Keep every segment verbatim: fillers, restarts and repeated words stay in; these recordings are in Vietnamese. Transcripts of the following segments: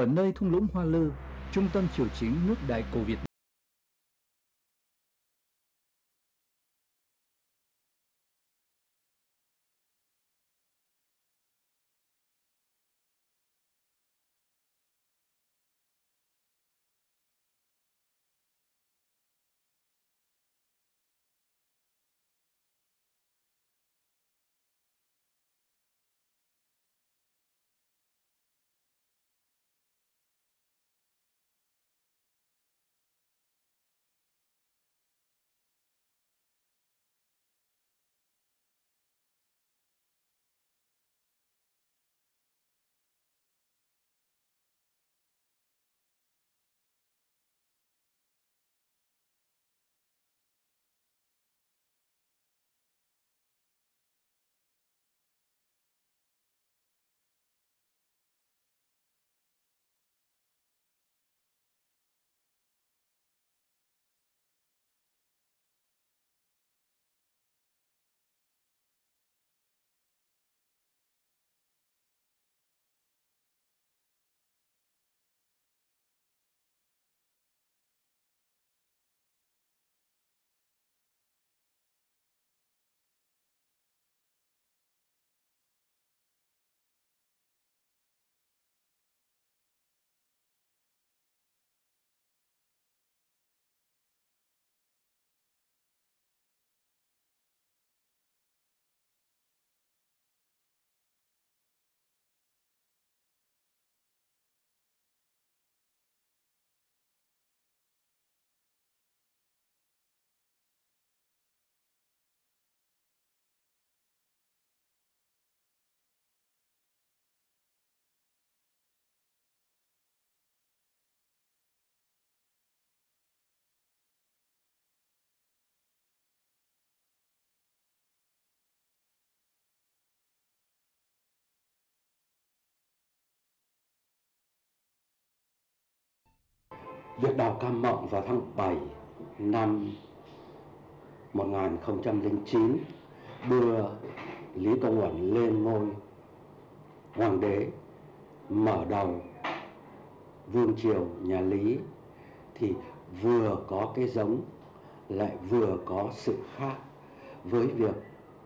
ở nơi thung lũng Hoa Lư, trung tâm triều chính nước Đại cổ Việt Nam. Việc đào Cam Mộng vào tháng bảy năm một nghìn không trăm lẻ chín đưa Lý Công Uẩn lên ngôi hoàng đế, mở đầu vương triều nhà Lý, thì vừa có cái giống lại vừa có sự khác với việc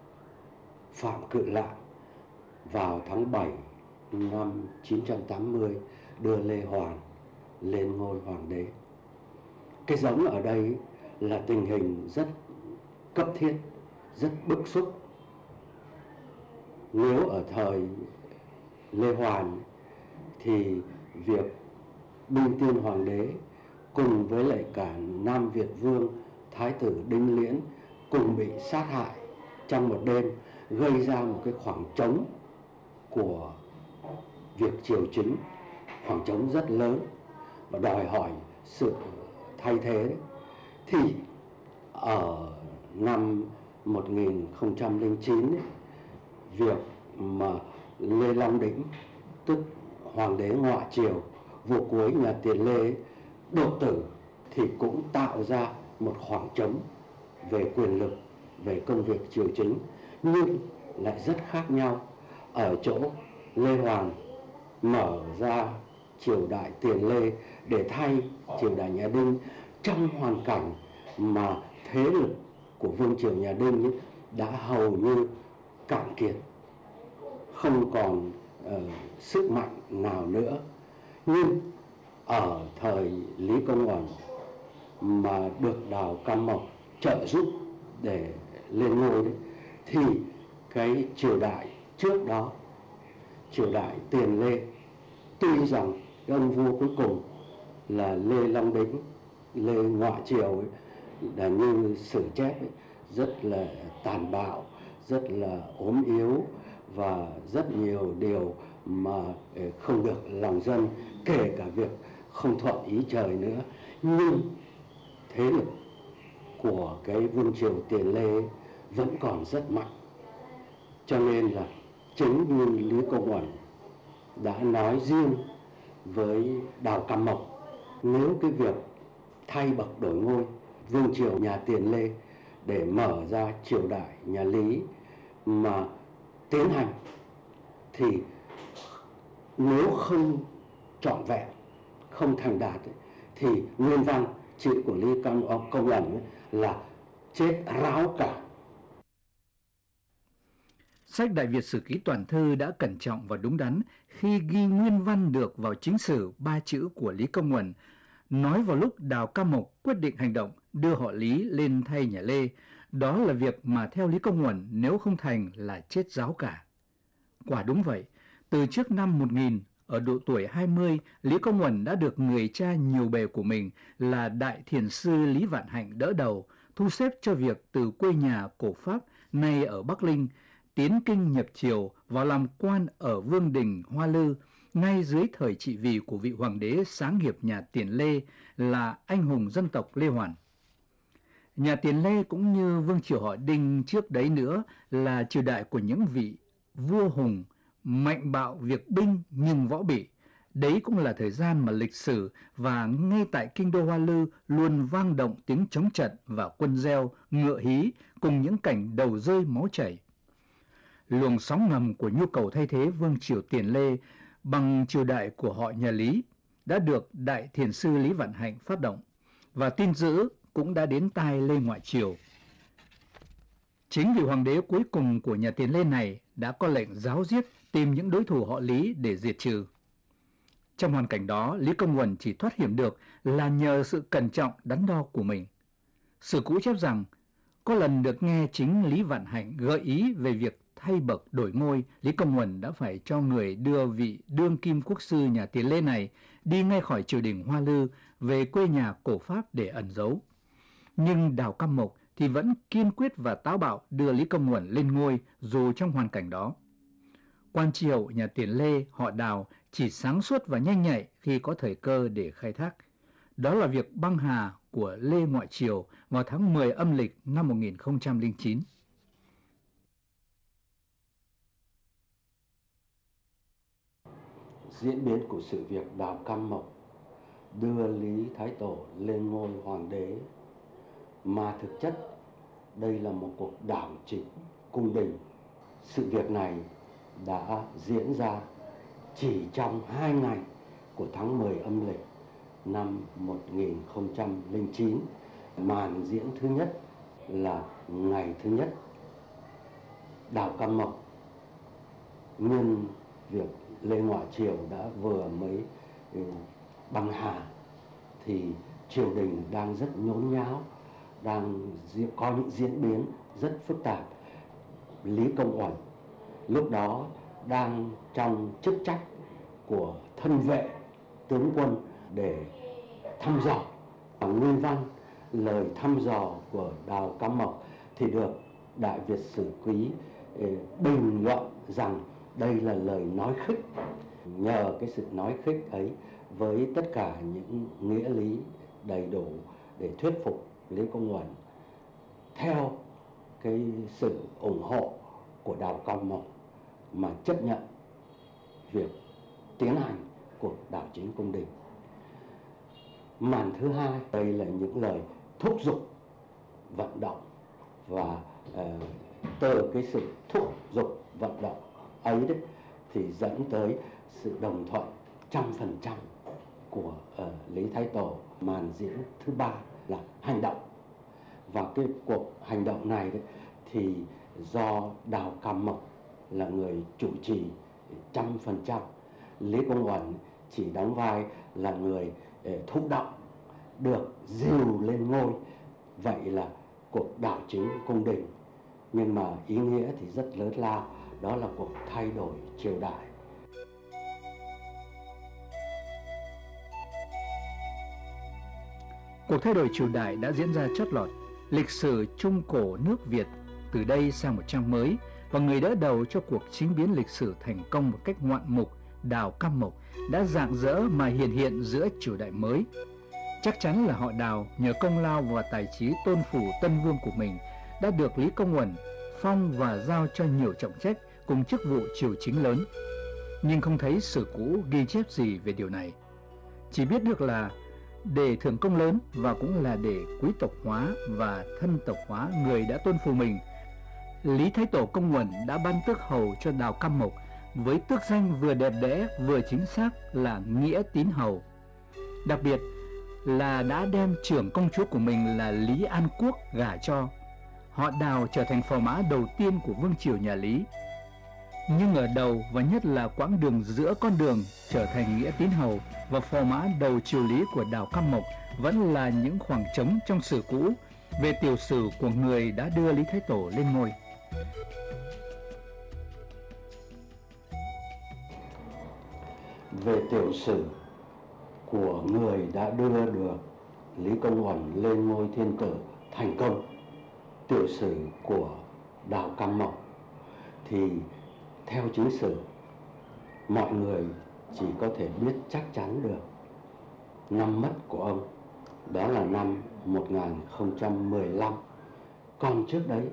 Phạm Cự Lạng vào tháng bảy năm chín trăm tám mươi đưa Lê Hoàn lên ngôi hoàng đế. Cái giống ở đây là tình hình rất cấp thiết, rất bức xúc. Nếu ở thời Lê Hoàn thì việc Đinh Tiên Hoàng đế cùng với lại cả Nam Việt Vương Thái tử Đinh Liễn cùng bị sát hại trong một đêm, gây ra một cái khoảng trống của việc triều chính, khoảng trống rất lớn và đòi hỏi sự thay thế. Thì ở năm một nghìn không trăm lẻ chín, việc mà Lê Long Đĩnh, tức hoàng đế ngoại triều, vua cuối nhà Tiền Lê đột tử, thì cũng tạo ra một khoảng trống về quyền lực, về công việc triều chính, nhưng lại rất khác nhau ở chỗ Lê Hoàn mở ra triều đại Tiền Lê để thay triều đại nhà Đinh trong hoàn cảnh mà thế lực của vương triều nhà Đinh ấy đã hầu như cạn kiệt, không còn uh, sức mạnh nào nữa. Nhưng ở thời Lý Công Uẩn mà được Đào Cam Mộng trợ giúp để lên ngôi đấy, thì cái triều đại trước đó, triều đại Tiền Lê, tuy rằng cái ông vua cuối cùng là Lê Long Đĩnh, Lê ngoại triều ấy, là như sử chép ấy, rất là tàn bạo, rất là ốm yếu và rất nhiều điều mà không được lòng dân, kể cả việc không thuận ý trời nữa. Nhưng thế lực của cái vương triều Tiền Lê vẫn còn rất mạnh, cho nên là chính như Lý Công Uẩn đã nói riêng với Đào Cam Mộng, nếu cái việc thay bậc đổi ngôi vương triều nhà Tiền Lê để mở ra triều đại nhà Lý mà tiến hành, thì nếu không trọn vẹn, không thành đạt ấy, thì nguyên văn chữ của Lý Công, Công Uẩn ấy là chết ráo cả. Sách Đại Việt Sử Ký Toàn Thư đã cẩn trọng và đúng đắn khi ghi nguyên văn được vào chính sử ba chữ của Lý Công Uẩn, nói vào lúc Đào Cam Mộc quyết định hành động đưa họ Lý lên thay nhà Lê. Đó là việc mà theo Lý Công Uẩn nếu không thành là chết ráo cả. Quả đúng vậy, từ trước năm một nghìn, ở độ tuổi hai mươi, Lý Công Uẩn đã được người cha nhiều bề của mình là Đại Thiền sư Lý Vạn Hạnh đỡ đầu, thu xếp cho việc từ quê nhà cổ Pháp nay ở Bắc Linh tiến kinh nhập triều vào làm quan ở Vương đình Hoa Lư, ngay dưới thời trị vì của vị hoàng đế sáng nghiệp nhà Tiền Lê là anh hùng dân tộc Lê Hoàn. Nhà Tiền Lê cũng như vương triều họ Đinh trước đấy nữa là triều đại của những vị vua hùng mạnh bạo việc binh nhưng võ bị. Đấy cũng là thời gian mà lịch sử và ngay tại kinh đô Hoa Lư luôn vang động tiếng chống trận và quân reo, ngựa hí cùng những cảnh đầu rơi máu chảy. Luồng sóng ngầm của nhu cầu thay thế vương triều Tiền Lê bằng triều đại của họ nhà Lý đã được Đại Thiền sư Lý Vạn Hạnh phát động, và tin dữ cũng đã đến tai Lê ngoại triều. Chính vị hoàng đế cuối cùng của nhà Tiền Lê này đã có lệnh giáo giết, tìm những đối thủ họ Lý để diệt trừ. Trong hoàn cảnh đó, Lý Công Uẩn chỉ thoát hiểm được là nhờ sự cẩn trọng đắn đo của mình. Sử cũ chép rằng, có lần được nghe chính Lý Vạn Hạnh gợi ý về việc thay bậc đổi ngôi, Lý Công Uẩn đã phải cho người đưa vị đương kim quốc sư nhà Tiền Lê này đi ngay khỏi triều đình Hoa Lư về quê nhà cổ Pháp để ẩn giấu. Nhưng Đào Cam Mộc thì vẫn kiên quyết và táo bạo đưa Lý Công Uẩn lên ngôi dù trong hoàn cảnh đó. Quan triều nhà Tiền Lê họ Đào chỉ sáng suốt và nhanh nhạy khi có thời cơ để khai thác. Đó là việc băng hà của Lê ngoại triều vào tháng mười âm lịch năm một nghìn không trăm lẻ chín. Diễn biến của sự việc Đào Cam Mộc đưa Lý Thái Tổ lên ngôi hoàng đế, mà thực chất đây là một cuộc đảo chính cung đình. Sự việc này đã diễn ra chỉ trong hai ngày của tháng mười âm lịch năm một nghìn không trăm lẻ chín. Màn diễn thứ nhất là ngày thứ nhất. Đào Cam Mộc nhân việc Lê ngoại triều đã vừa mới băng hà thì triều đình đang rất nhốn nháo, đang có những diễn biến rất phức tạp. Lý Công Uẩn lúc đó đang trong chức trách của thân vệ tướng quân để thăm dò. Nguyên văn lời thăm dò của Đào Cam Mộc thì được Đại Việt Sử Ký bình luận rằng đây là lời nói khích. Nhờ cái sự nói khích ấy với tất cả những nghĩa lý đầy đủ để thuyết phục Lý Công Uẩn theo cái sự ủng hộ của Đào Cam Mộc mà chấp nhận việc tiến hành cuộc đảo chính cung đình. Màn thứ hai, đây là những lời thúc giục vận động, và uh, từ cái sự thúc giục vận động ấy đấy thì dẫn tới sự đồng thuận trăm phần trăm của uh, Lý Thái Tổ. Màn diễn thứ ba là hành động, và cái cuộc hành động này đấy thì do Đào Cam Mộc là người chủ trì trăm phần trăm. Lý Công Uẩn chỉ đóng vai là người uh, thụ động, được dìu lên ngôi. Vậy là cuộc đảo chính cung đình, nhưng mà ý nghĩa thì rất lớn lao, đó là cuộc thay đổi triều đại. Cuộc thay đổi triều đại đã diễn ra chót lọt. Lịch sử Trung Cổ nước Việt từ đây sang một trang mới, và người đỡ đầu cho cuộc chính biến lịch sử thành công một cách ngoạn mục, Đào Cam Mộc, đã rạng rỡ mà hiện hiện giữa triều đại mới. Chắc chắn là họ Đào nhờ công lao và tài trí tôn phủ tân vương của mình đã được Lý Công Uẩn phong và giao cho nhiều trọng trách cùng chức vụ triều chính lớn. Nhưng không thấy sử cũ ghi chép gì về điều này. Chỉ biết được là để thưởng công lớn và cũng là để quý tộc hóa và thân tộc hóa người đã tôn phù mình, Lý Thái Tổ Công Uẩn đã ban tước hầu cho Đào Cam Mộc với tước danh vừa đẹp đẽ vừa chính xác là nghĩa tín hầu. Đặc biệt là đã đem trưởng công chúa của mình là Lý An Quốc gả cho. Họ Đào trở thành phò mã đầu tiên của vương triều nhà Lý. Nhưng ở đầu và nhất là quãng đường giữa con đường trở thành nghĩa tín hầu và phò mã đầu triều Lý của Đào Cam Mộc vẫn là những khoảng trống trong sử cũ về tiểu sử của người đã đưa Lý Thái Tổ lên ngôi. Về tiểu sử của người đã đưa được Lý Công Uẩn lên ngôi thiên tử thành công, tiểu sử của Đào Cam Mộc, thì theo chính sử mọi người chỉ có thể biết chắc chắn được năm mất của ông, đó là năm một nghìn không trăm mười lăm. Còn trước đấy,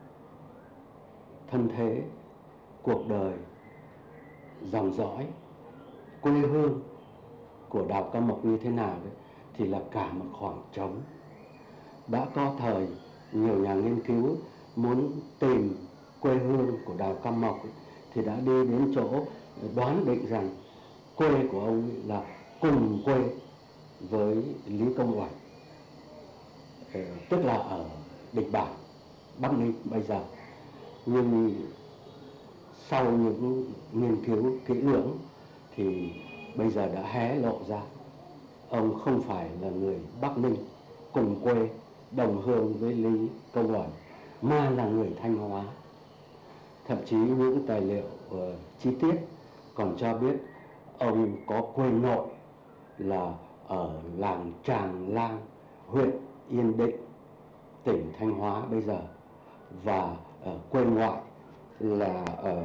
thân thế, cuộc đời, dòng dõi, quê hương của Đào Cam Mộc như thế nào đấy thì là cả một khoảng trống. Đã có thời nhiều nhà nghiên cứu muốn tìm quê hương của Đào Cam Mộc ấy, thì đã đi đến chỗ đoán định rằng quê của ông ấy là cùng quê với Lý Công Uẩn, tức là ở Địch Bản, Bắc Ninh bây giờ. Nhưng sau những nghiên cứu kỹ lưỡng thì bây giờ đã hé lộ ra ông không phải là người Bắc Ninh cùng quê đồng hương với Lý Công Uẩn, mà là người Thanh Hóa. Thậm chí những tài liệu uh, chi tiết còn cho biết ông có quê nội là ở làng Tràng Lang, huyện Yên Định, tỉnh Thanh Hóa bây giờ, và uh, quê ngoại là ở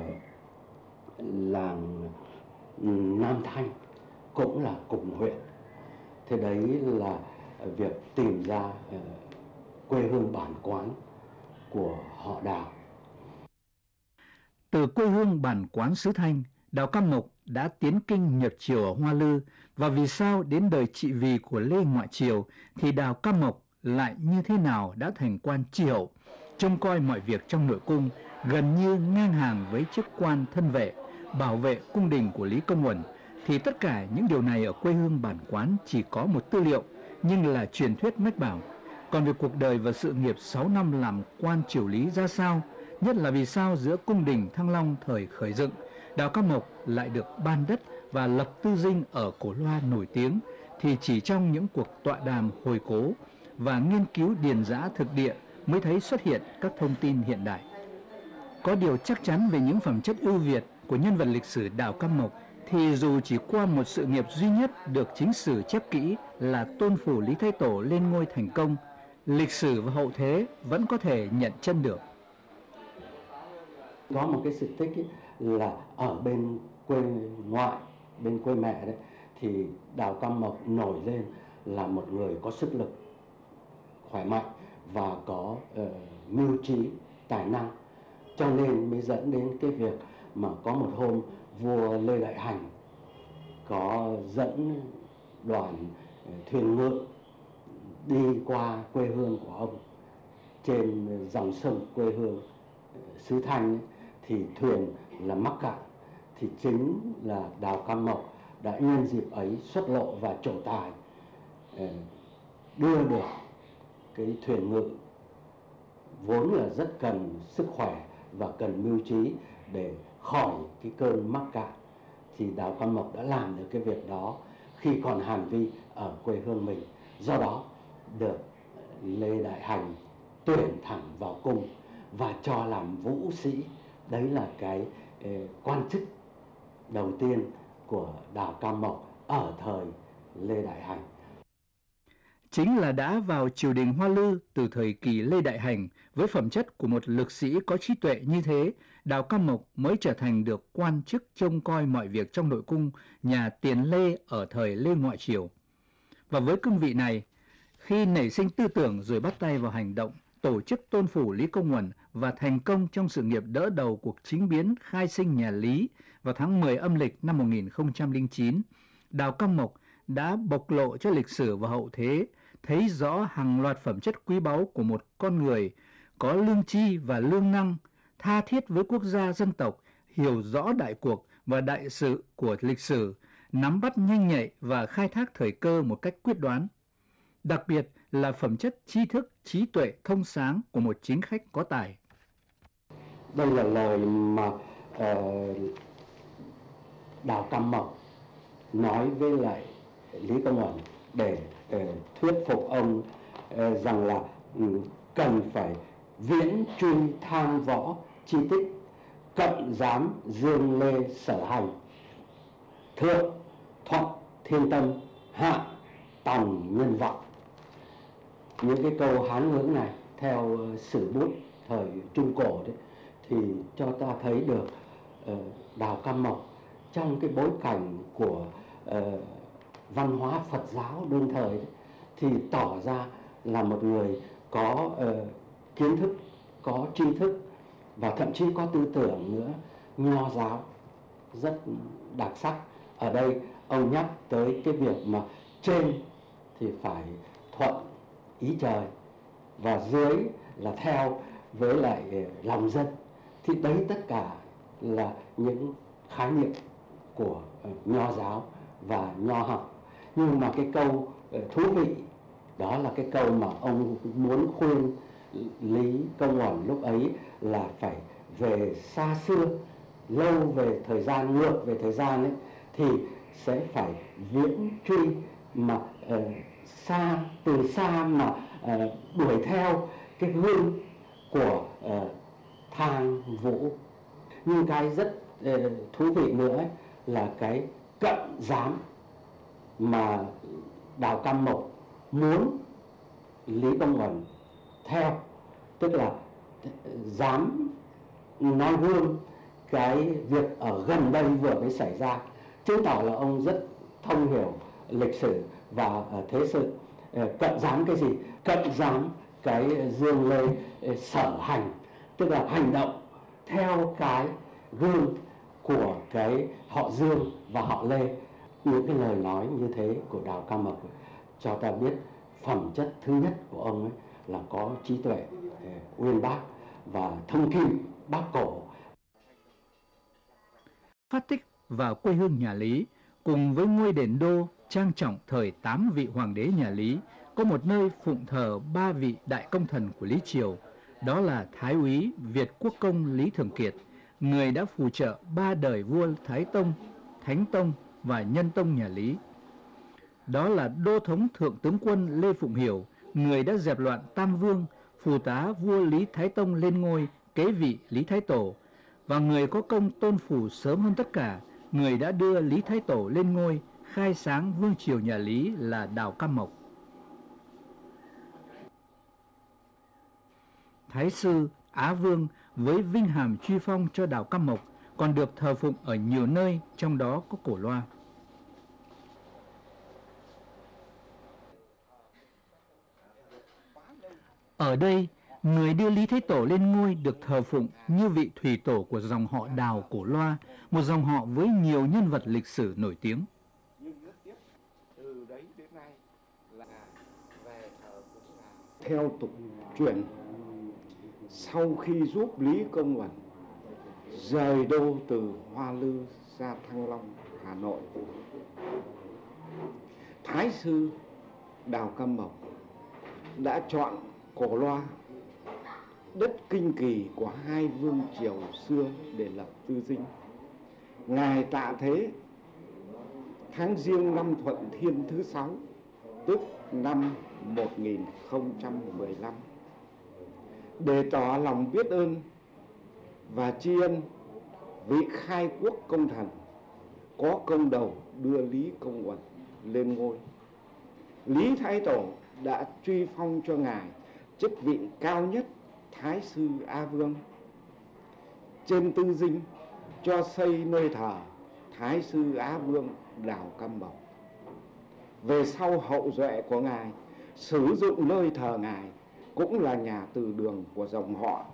làng Nam Thanh, cũng là cùng huyện. Thế đấy là việc tìm ra uh, quê hương bản quán của họ Đào. Từ quê hương bản quán xứ Thanh, Đào Cam Mộc đã tiến kinh nhập triều ở Hoa Lư, và vì sao đến đời trị vì của Lê Ngoại Triều thì Đào Cam Mộc lại như thế nào đã thành quan tri hậu, trông coi mọi việc trong nội cung, gần như ngang hàng với chức quan thân vệ, bảo vệ cung đình của Lý Công Uẩn, thì tất cả những điều này ở quê hương bản quán chỉ có một tư liệu, nhưng là truyền thuyết mách bảo. Còn về cuộc đời và sự nghiệp sáu năm làm quan triều Lý ra sao, nhất là vì sao giữa cung đình Thăng Long thời khởi dựng, Đào Cam Mộc lại được ban đất và lập tư dinh ở Cổ Loa nổi tiếng, thì chỉ trong những cuộc tọa đàm hồi cố và nghiên cứu điền giã thực địa mới thấy xuất hiện các thông tin hiện đại. Có điều chắc chắn về những phẩm chất ưu việt của nhân vật lịch sử Đào Cam Mộc thì dù chỉ qua một sự nghiệp duy nhất được chính sử chép kỹ là tôn phủ Lý Thái Tổ lên ngôi thành công, lịch sử và hậu thế vẫn có thể nhận chân được. Có một cái sự tích ấy, là ở bên quê ngoại, bên quê mẹ đấy, thì Đào Cam Mộc nổi lên là một người có sức lực, khỏe mạnh và có uh, mưu trí, tài năng, cho nên mới dẫn đến cái việc mà có một hôm vua Lê Đại Hành có dẫn đoàn uh, thuyền ngựa đi qua quê hương của ông trên dòng sông quê hương uh, xứ Thanh ấy, thì thuyền là mắc cạn, thì chính là Đào Cam Mộc đã nhân dịp ấy xuất lộ và trổ tài, đưa được cái thuyền ngự vốn là rất cần sức khỏe và cần mưu trí để khỏi cái cơn mắc cạn. Thì Đào Cam Mộc đã làm được cái việc đó khi còn hàn vi ở quê hương mình, do đó được Lê Đại Hành tuyển thẳng vào cung và cho làm vũ sĩ. Đấy là cái eh, quan chức đầu tiên của Đào Cam Mộc ở thời Lê Đại Hành. Chính là đã vào triều đình Hoa Lư từ thời kỳ Lê Đại Hành, với phẩm chất của một lực sĩ có trí tuệ như thế, Đào Cam Mộc mới trở thành được quan chức trông coi mọi việc trong nội cung nhà Tiền Lê ở thời Lê Ngoại Triều. Và với cương vị này, khi nảy sinh tư tưởng rồi bắt tay vào hành động, tổ chức tôn phủ Lý Công Uẩn và thành công trong sự nghiệp đỡ đầu cuộc chính biến khai sinh nhà Lý vào tháng mười âm lịch năm một nghìn không trăm lẻ chín, Đào Cam Mộc đã bộc lộ cho lịch sử và hậu thế thấy rõ hàng loạt phẩm chất quý báu của một con người có lương tri và lương năng, tha thiết với quốc gia dân tộc, hiểu rõ đại cuộc và đại sự của lịch sử, nắm bắt nhanh nhạy và khai thác thời cơ một cách quyết đoán. Đặc biệt là phẩm chất trí thức, trí tuệ thông sáng của một chính khách có tài. Đây là lời mà uh, Đào Cam Mộc nói với lại Lý Công Uẩn để uh, thuyết phục ông uh, rằng là um, cần phải viễn truy tham võ chi tích, cận giám dương lê sở hành, thượng thuận thiên tâm, hạ tòng nhân vọng. Những cái câu Hán ngữ này theo sử bút thời Trung Cổ đấy thì cho ta thấy được uh, Đào Cam Mộc trong cái bối cảnh của uh, văn hóa Phật giáo đương thời đấy, thì tỏ ra là một người có uh, kiến thức, có tri thức và thậm chí có tư tưởng nữa, nho giáo rất đặc sắc. Ở đây ông nhắc tới cái việc mà trên thì phải thuận ý trời và dưới là theo với lại lòng dân, thì đấy tất cả là những khái niệm của nho giáo và nho học. Nhưng mà cái câu thú vị đó là cái câu mà ông muốn khuyên Lý Công Uẩn lúc ấy là phải về xa xưa, lâu về thời gian, ngược về thời gian ấy, thì sẽ phải viễn truy mà uh, xa, từ xa mà uh, đuổi theo cái gương của uh, Thang Vũ. Nhưng cái rất uh, thú vị nữa ấy, là cái cận giám mà Đào Cam Mộc muốn Lý Công Uẩn theo, tức là dám noi gương cái việc ở gần đây vừa mới xảy ra, chứng tỏ là ông rất thông hiểu lịch sử và uh, thế sự. Uh, cận giám cái gì? Cận giám cái dương lê uh, sở hành, tức là hành động theo cái gương của cái họ Dương và họ Lê. Những cái lời nói như thế của Đào Cam Mộc cho ta biết phẩm chất thứ nhất của ông ấy là có trí tuệ uh, uyên bác và thông kim bác cổ. Phát tích vào quê hương nhà Lý, cùng với ngôi đền đô trang trọng thời tám vị hoàng đế nhà Lý, có một nơi phụng thờ ba vị đại công thần của Lý Triều, đó là Thái úy Việt Quốc công Lý Thường Kiệt, người đã phù trợ ba đời vua Thái Tông, Thánh Tông và Nhân Tông nhà Lý. Đó là đô thống thượng tướng quân Lê Phụng Hiểu, người đã dẹp loạn Tam Vương, phù tá vua Lý Thái Tông lên ngôi kế vị Lý Thái Tổ, và người có công tôn phủ sớm hơn tất cả, người đã đưa Lý Thái Tổ lên ngôi, khai sáng vương triều nhà Lý là Đào Cam Mộc. Thái sư Á Vương với vinh hàm truy phong cho Đào Cam Mộc còn được thờ phụng ở nhiều nơi, trong đó có Cổ Loa. Ở đây, người đưa Lý Thái Tổ lên ngôi được thờ phụng như vị thủy tổ của dòng họ Đào Cổ Loa, một dòng họ với nhiều nhân vật lịch sử nổi tiếng. Theo tục truyền, sau khi giúp Lý Công Uẩn rời đô từ Hoa Lư ra Thăng Long, Hà Nội, Thái sư Đào Cam Mộc đã chọn Cổ Loa, đất kinh kỳ của hai vương triều xưa, để lập tư dinh. Ngài tạ thế tháng Giêng năm Thuận Thiên thứ sáu, tức năm một nghìn không trăm mười lăm, để tỏ lòng biết ơn và tri ân vị khai quốc công thần có công đầu đưa Lý Công Uẩn lên ngôi. Lý Thái Tổ đã truy phong cho ngài chức vị cao nhất Thái sư A Vương. Trên tư dinh cho xây nơi thờ Thái sư Á Vương Đào Cam Mộc. Về sau hậu duệ của ngài sử dụng nơi thờ ngài cũng là nhà từ đường của dòng họ.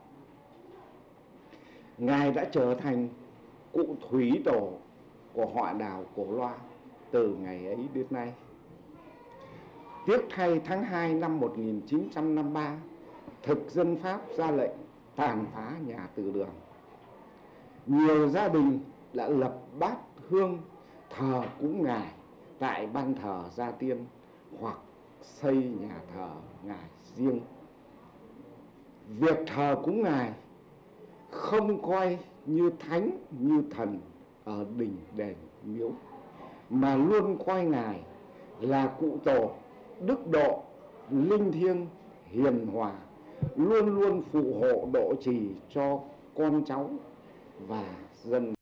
Ngài đã trở thành cụ thủy tổ của họ Đào Cổ Loa từ ngày ấy đến nay. Tiếc thay tháng hai năm một nghìn chín trăm năm mươi ba, thực dân Pháp ra lệnh tàn phá nhà từ đường. Nhiều gia đình đã lập bát hương thờ cúng Ngài tại ban thờ gia tiên hoặc xây nhà thờ Ngài riêng. Việc thờ cúng Ngài không coi như thánh như thần ở đình đền miếu, mà luôn coi Ngài là cụ tổ đức độ, linh thiêng, hiền hòa, luôn luôn phù hộ độ trì cho con cháu và dân.